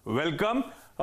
Welcome.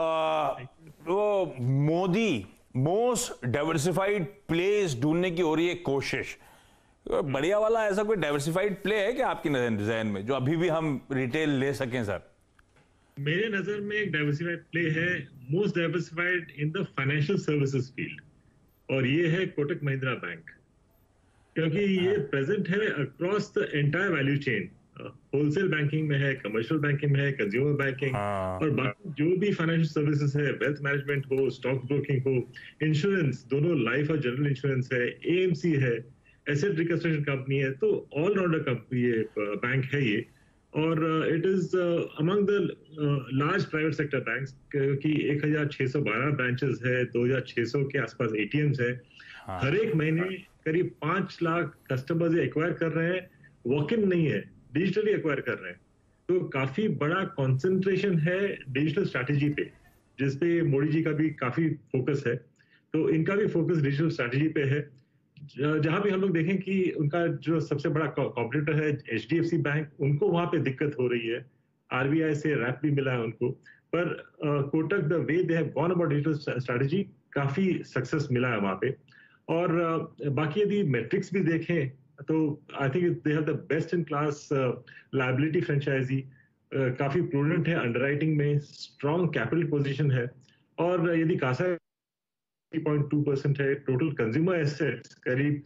वो Modi most diversified place ढूंढने की हो रही है कोशिश। बढ़िया वाला ऐसा कोई डाइवर्सिफाइड प्ले है क्या आपकी जहन में जो अभी भी हम रिटेल ले सकें सर? मेरे नजर में एक डाइवर्सिफाइड प्ले है, most diversified in the financial services field, और ये है कोटक महिंद्रा बैंक। क्योंकि ये प्रेजेंट है across the entire value chain. Wholesale banking में है, कमर्शियल बैंकिंग में है, कंज्यूमर बैंकिंग और बाकी जो भी फाइनेंशियल सर्विसेज है, वेल्थ मैनेजमेंट हो, स्टॉक ब्रोकिंग हो, इंश्योरेंस, दोनों लाइफ और जनरल इंश्योरेंस है, एएमसी है, एसेट रिकंस्ट्रक्शन कंपनी है, तो ऑल राउंडर कंपनी ये बैंक है ये। और it is among the large private sector banks, क्योंकि 1612 ब्रांचेस है, 2600 के आसपास एटीएम्स है। हर एक महीने करीब 5 लाख कस्टमर्स एक्वायर कर रहे हैं, वॉक इन नहीं है, डिजिटली एक्वायर कर रहे हैं। तो काफी बड़ा कंसंट्रेशन है डिजिटल स्ट्रैटेजी पे, जिसपे मोदी जी का भी काफी फोकस है। तो इनका भी फोकस डिजिटल स्ट्रैटेजी पे है। जहां भी हम लोग देखें कि उनका जो सबसे बड़ा कॉम्पिटिटर है एचडीएफसी बैंक, उनको वहां पे दिक्कत हो रही है। आरबीआई से रैप भी मिला है उनको, पर Kotak the way they have gone about digital strategy, काफी सक्सेस मिला है वहां पे। और बाकी यदि मैट्रिक्स भी देखें तो I think they have the best in class liability franchise, काफी प्रूडेंट है अंडरराइटिंग में, स्ट्रॉन्ग कैपिटल पोजीशन है। और यदि कासा 3.2% है, टोटल कंज्यूमर एसेट्स करीब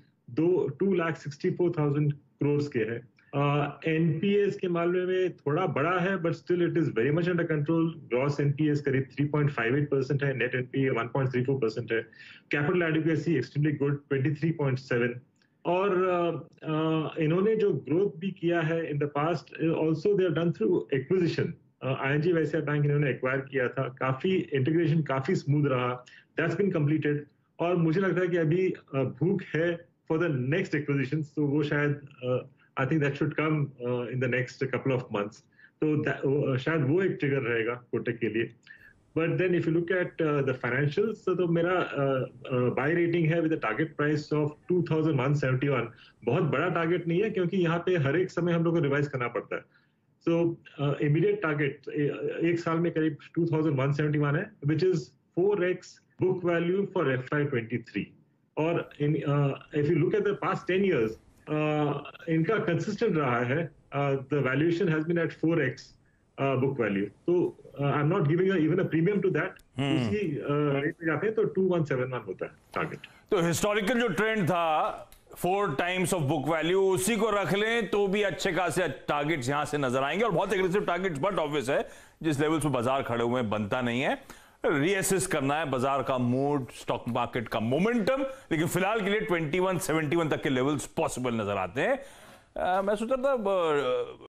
2,64,000 करोड़ के हैं। एनपीएस के मामले में थोड़ा बड़ा है, but still it is very much under control. Gross NPAs करीब 3.58% है, नेट एनपीए 1.34% है। Capital adequacy extremely good 23.7। और इन्होंने जो ग्रोथ भी किया है in the past, also they have done through acquisition. ING वैसे बैंक इन्होंने एक्वायर किया था, काफी इंटीग्रेशन काफी स्मूथ रहा, दैट्स बीन कंप्लीटेड। और मुझे लगता है कि अभी भूख है फॉर द नेक्स्ट एक्विजिशन, तो वो शायद I think that should come in the next couple of months. तो शायद वो एक ट्रिगर रहेगा कोटक के लिए। But then if you look at the financials, तो मेरा बाय रेटिंग है विद टारगेट प्राइस ऑफ 2171। बहुत बड़ा टारगेट नहीं है, क्योंकि यहाँ पे हर एक समय हम लोग को रिवाइज करना पड़ता है। So immediate target एक साल में करीब 2171 है, which is 4x book value for FY23। और if you look at the past 10 years, इनका consistent रहा है, the valuation has been at 4x book value। तो I'm not giving even a premium to that। उसी rate पे जाते हैं तो 2171 होता है टारगेट। तो हिस्टोरिकल जो ट्रेंड था 4 टाइम्स ऑफ बुक वैल्यू, उसी को रख लें तो भी अच्छे खासे टारगेट्स यहां से नजर आएंगे, और बहुत एग्रेसिव टारगेट्स। बट ऑब्वियस है जिस लेवल पे बाजार खड़े हुए हैं बनता नहीं है, रीअसेस करना है बाजार का मूड, स्टॉक मार्केट का मोमेंटम। लेकिन फिलहाल के लिए 2171 तक के लेवल्स पॉसिबल नजर आते हैं। मैं सोच रहा था